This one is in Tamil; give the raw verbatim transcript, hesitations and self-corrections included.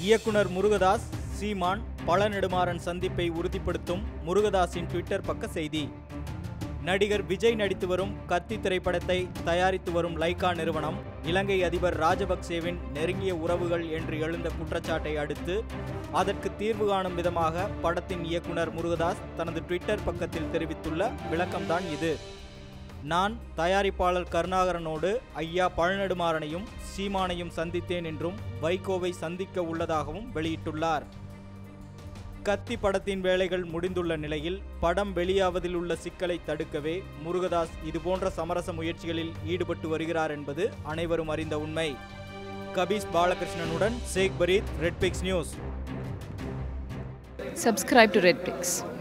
இயக்குனர் முருகதாஸ் சீமான் பழநெடுமாறன் சந்திப்பை உறுதிப்படுத்தும் முருகதாஸின் ட்விட்டர் பக்க செய்தி. நடிகர் விஜய் நடித்து வரும் கத்தி திரைப்படத்தை தயாரித்து வரும் லைகா நிறுவனம் இலங்கை அதிபர் ராஜபக்சேவின் நெருங்கிய உறவுகள் என்று எழுந்த குற்றச்சாட்டை அடுத்து அதற்கு தீர்வு காணும் விதமாக படத்தின் இயக்குனர் முருகதாஸ் தனது ட்விட்டர் பக்கத்தில் தெரிவித்துள்ள விளக்கம்தான் இது. நான் தயாரிப்பாளர் கருணாகரனோடு ஐயா பழநெடுமாறனையும் சீமானையும் சந்தித்தேன் என்றும் வைகோவை சந்திக்க உள்ளதாகவும் வெளியிட்டுள்ளார். கத்தி படத்தின் வேலைகள் முடிந்துள்ள நிலையில் படம் வெளியாவதில் உள்ள சிக்கலை தடுக்கவே முருகதாஸ் இதுபோன்ற சமரச முயற்சிகளில் ஈடுபட்டு வருகிறார் என்பது அனைவரும் அறிந்த உண்மை. கபீஸ் பாலகிருஷ்ணனுடன் Sheikh Fareed, RedPix news. Subscribe to RedPix.